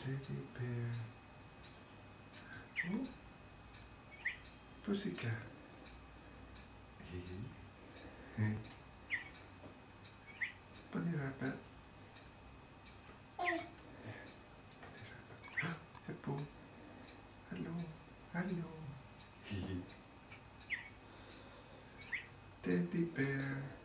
Teddy bear. Oh, pussycat. Bunny rabbit. Hippo. Hello. Hello. Teddy bear.